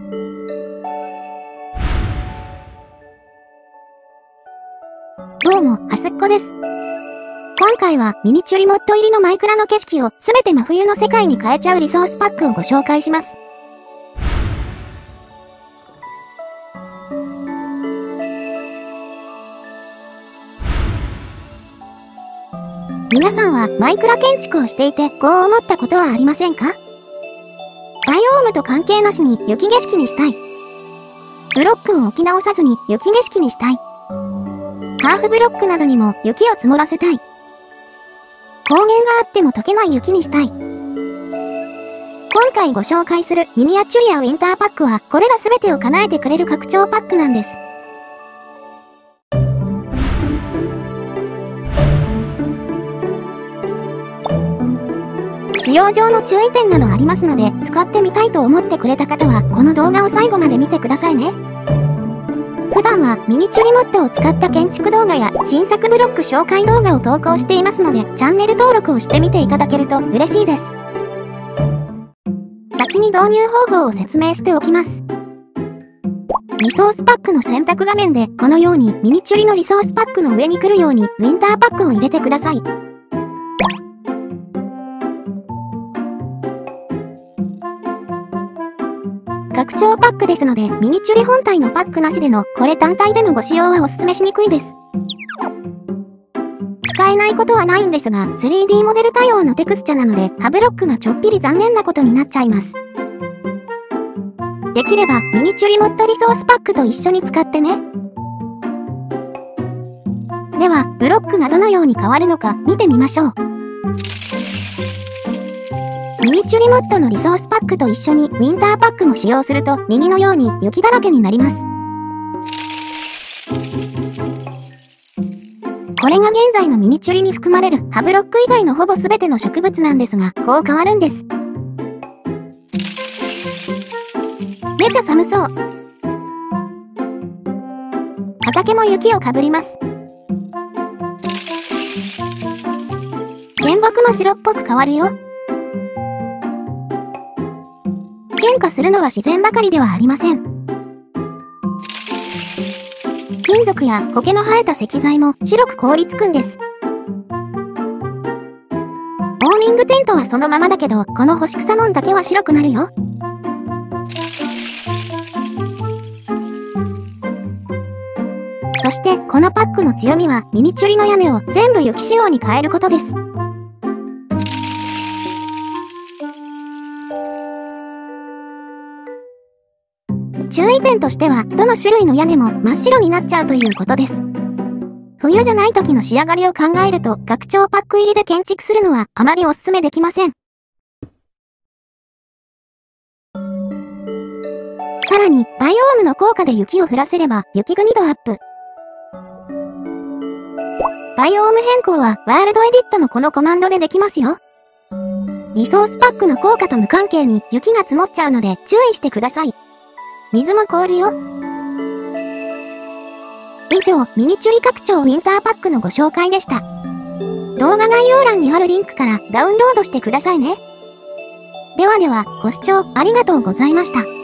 どうも、はすっこです。今回はミニチュリモッド入りのマイクラの景色をすべて真冬の世界に変えちゃうリソースパックをご紹介します。皆さんはマイクラ建築をしていてこう思ったことはありませんか？バイオームと関係なしに雪景色にしたい。ブロックを置き直さずに雪景色にしたい。ハーフブロックなどにも雪を積もらせたい。高原があっても溶けない雪にしたい。今回ご紹介するミニアチュリアウィンターパックはこれら全てを叶えてくれる拡張パックなんです。使用上の注意点などありますので、使ってみたいと思ってくれた方はこの動画を最後まで見てくださいね。普段はミニチュリモッドを使った建築動画や新作ブロック紹介動画を投稿していますので、チャンネル登録をしてみていただけると嬉しいです。先に導入方法を説明しておきます。リソースパックの選択画面でこのようにミニチュリのリソースパックの上に来るようにウィンターパックを入れてください。拡張パックですので、ミニチュリ本体のパックなしでのこれ単体でのご使用はお勧めしにくいです。使えないことはないんですが、3D モデル対応のテクスチャなので、歯ブロックがちょっぴり残念なことになっちゃいます。できればミニチュリモッドリソースパックと一緒に使ってね。では、ブロックがどのように変わるのか見てみましょう。ミニチュリモッドのリソースパックと一緒にウィンターパックも使用すると右のように雪だらけになります。これが現在のミニチュリに含まれる葉ブロック以外のほぼ全ての植物なんですが、こう変わるんです。めちゃ寒そう。畑も雪をかぶります。原木も白っぽく変わるよ。変化するのは自然ばかりではありません。金属や苔の生えた石材も白く凍りつくんです。ウォーミングテントはそのままだけど、この干し草のんだけは白くなるよ。そしてこのパックの強みはミニチュリの屋根を全部雪仕様に変えることです。注意点としては、どの種類の屋根も真っ白になっちゃうということです。冬じゃない時の仕上がりを考えると、拡張パック入りで建築するのはあまりお勧めできません。さらに、バイオームの効果で雪を降らせれば、雪国度アップ。バイオーム変更は、ワールドエディットのこのコマンドでできますよ。リソースパックの効果と無関係に雪が積もっちゃうので注意してください。水も凍るよ。以上、ミニチュリ拡張ウィンターパックのご紹介でした。動画概要欄にあるリンクからダウンロードしてくださいね。ではでは、ご視聴ありがとうございました。